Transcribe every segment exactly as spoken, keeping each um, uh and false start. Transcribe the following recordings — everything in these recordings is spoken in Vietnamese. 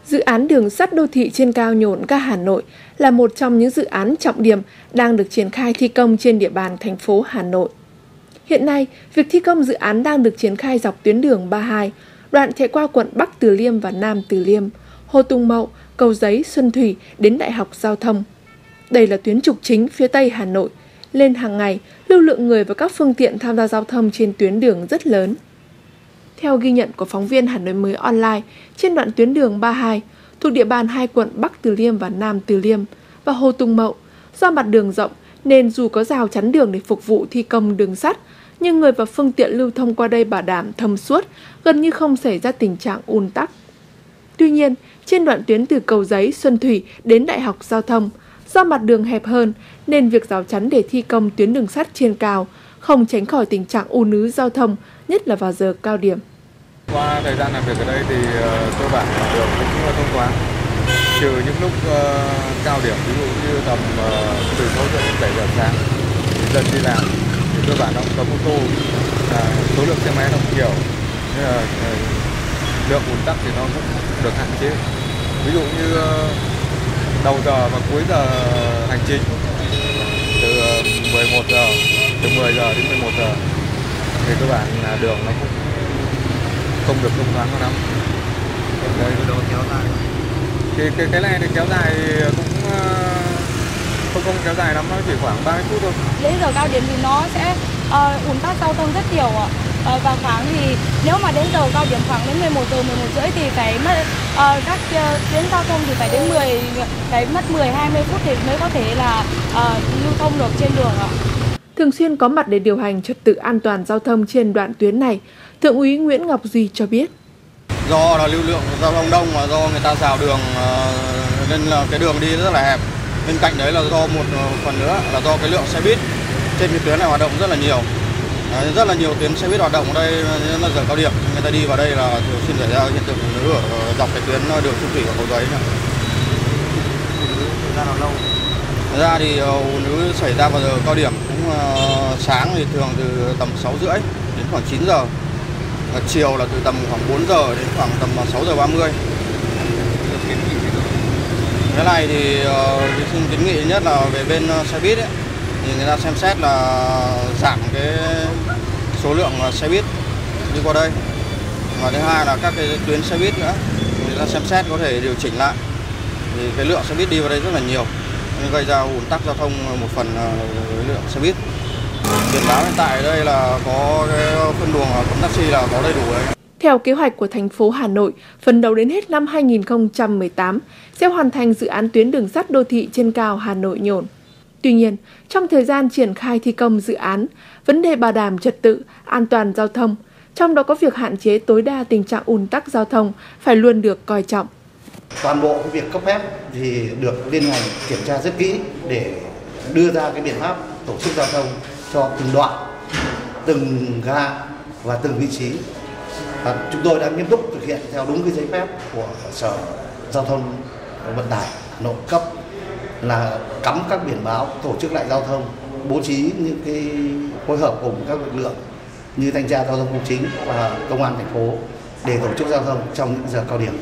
Dự án đường sắt đô thị trên cao Nhổn ga Hà Nội là một trong những dự án trọng điểm đang được triển khai thi công trên địa bàn thành phố Hà Nội. Hiện nay, việc thi công dự án đang được triển khai dọc tuyến đường ba mươi hai, đoạn chạy qua quận Bắc Từ Liêm và Nam Từ Liêm, Hồ Tùng Mậu, Cầu Giấy, Xuân Thủy đến Đại học Giao thông. Đây là tuyến trục chính phía Tây Hà Nội, nên hàng ngày lưu lượng người và các phương tiện tham gia giao thông trên tuyến đường rất lớn. Theo ghi nhận của phóng viên Hà Nội Mới Online, trên đoạn tuyến đường ba mươi hai thuộc địa bàn hai quận Bắc Từ Liêm và Nam Từ Liêm và Hồ Tùng Mậu, do mặt đường rộng nên dù có rào chắn đường để phục vụ thi công đường sắt, nhưng người và phương tiện lưu thông qua đây bảo đảm thông suốt, gần như không xảy ra tình trạng ùn tắc. Tuy nhiên, trên đoạn tuyến từ Cầu Giấy, Xuân Thủy đến Đại học Giao thông, do mặt đường hẹp hơn nên việc rào chắn để thi công tuyến đường sắt trên cao không tránh khỏi tình trạng ùn ứ giao thông, nhất là vào giờ cao điểm. Qua thời gian làm việc ở đây thì uh, cơ bản đường cũng thông thoáng, trừ những lúc uh, cao điểm, ví dụ như tầm uh, từ sáu giờ đến bảy giờ sáng thì dân đi làm thì cơ bản nó cũng cấm ô tô, uh, số lượng xe máy nó cũng nhiều, nên là uh, lượng ùn tắc thì nó cũng được hạn chế. Ví dụ như uh, đầu giờ và cuối giờ hành chính từ uh, mười một giờ, từ mười giờ đến mười một giờ thì cơ bản là đường nó cũng không được thông thoáng lắm. Đây cái đó kéo dài. Cái cái cái này thì kéo dài cũng không không kéo dài lắm, nó chỉ khoảng ba mươi phút thôi. Đến giờ cao điểm thì nó sẽ uh, ùn tắc giao thông rất nhiều ạ. Uh, và khoảng thì nếu mà đến giờ cao điểm khoảng đến mười một giờ, mười một rưỡi thì phải mất uh, các uh, tuyến giao thông thì phải đến mười, phải mất mười hai mươi phút thì mới có thể là uh, lưu thông được trên đường ạ. Thường xuyên có mặt để điều hành trật tự an toàn giao thông trên đoạn tuyến này, Thượng úy Nguyễn Ngọc Duy cho biết. Do là lưu lượng giao thông đông và do người ta rào đường nên là cái đường đi rất là hẹp. Bên cạnh đấy là do một phần nữa là do cái lượng xe buýt trên cái tuyến này hoạt động rất là nhiều. Rất là nhiều tuyến xe buýt hoạt động ở đây là giờ cao điểm, người ta đi vào đây là thường xuyên xảy ra hiện tượng ùn ứ ở dọc cái tuyến đường Xuân Thủy và Cầu Giấy này. Ra lâu. Thật ra thì ùn ứ xảy ra vào giờ cao điểm, cũng sáng thì thường từ tầm sáu rưỡi đến khoảng chín giờ. Và chiều là từ tầm khoảng bốn giờ đến khoảng tầm sáu giờ ba mươi. Cái này thì uh, xin kiến nghị nhất là về bên xe buýt ấy, thì người ta xem xét là giảm cái số lượng xe buýt đi qua đây. Và thứ hai là các cái tuyến xe buýt nữa, người ta xem xét có thể điều chỉnh lại. Thì cái lượng xe buýt đi vào đây rất là nhiều, nên gây ra ùn tắc giao thông một phần với lượng xe buýt. Biển báo hiện tại ở đây là có cái phân luồng cấm taxi là có đầy đủ đấy. Theo kế hoạch của thành phố Hà Nội, phấn đấu đến hết năm hai nghìn không trăm mười tám sẽ hoàn thành dự án tuyến đường sắt đô thị trên cao Hà Nội Nhổn. Tuy nhiên, trong thời gian triển khai thi công dự án, vấn đề bảo đảm trật tự, an toàn giao thông, trong đó có việc hạn chế tối đa tình trạng ùn tắc giao thông phải luôn được coi trọng. Toàn bộ cái việc cấp phép thì được liên ngành kiểm tra rất kỹ để đưa ra cái biện pháp tổ chức giao thông cho từng đoạn, từng ga và từng vị trí. Và chúng tôi đã nghiêm túc thực hiện theo đúng cái giấy phép của Sở Giao thông Vận tải Hà Nội cấp, là cắm các biển báo, tổ chức lại giao thông, bố trí những cái phối hợp cùng các lực lượng như thanh tra giao thông công chính và công an thành phố để tổ chức giao thông trong những giờ cao điểm.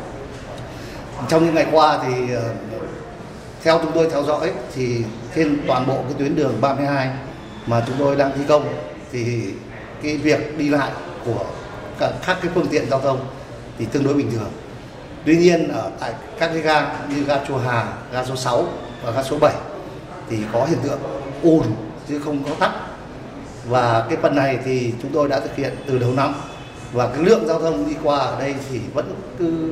Trong những ngày qua thì theo chúng tôi theo dõi thì trên toàn bộ cái tuyến đường ba mươi hai mà chúng tôi đang thi công thì cái việc đi lại của các, các cái phương tiện giao thông thì tương đối bình thường. Tuy nhiên ở tại các cái ga như ga Chùa Hà, ga số sáu và ga số bảy thì có hiện tượng ùn chứ không có tắc. Và cái phần này thì chúng tôi đã thực hiện từ đầu năm, và cái lượng giao thông đi qua ở đây thì vẫn cứ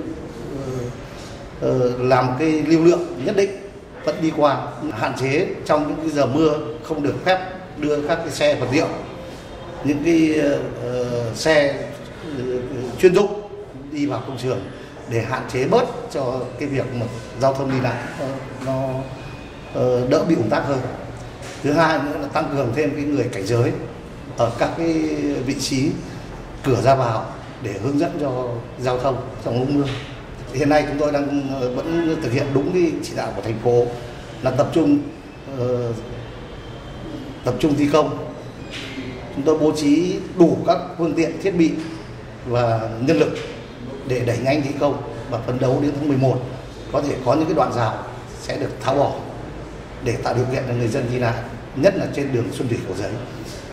uh, uh, làm cái lưu lượng nhất định vẫn đi qua, hạn chế trong những cái giờ mưa không được phép đưa các cái xe vật liệu, những cái uh, xe uh, chuyên dụng đi vào công trường để hạn chế bớt cho cái việc mà giao thông đi lại nó, nó uh, đỡ bị ùn tắc hơn. Thứ hai nữa là tăng cường thêm cái người cảnh giới ở các cái vị trí cửa ra vào để hướng dẫn cho giao thông trong lúc mưa. Hiện nay chúng tôi đang vẫn thực hiện đúng cái chỉ đạo của thành phố là tập trung uh, tập trung thi công. Chúng tôi bố trí đủ các phương tiện thiết bị và nhân lực để đẩy nhanh thi công. và phấn đấu đến tháng mười một có thể có những cái đoạn rào sẽ được tháo bỏ để tạo điều kiện cho người dân đi lại, nhất là trên đường Xuân Thủy Cầu Giấy.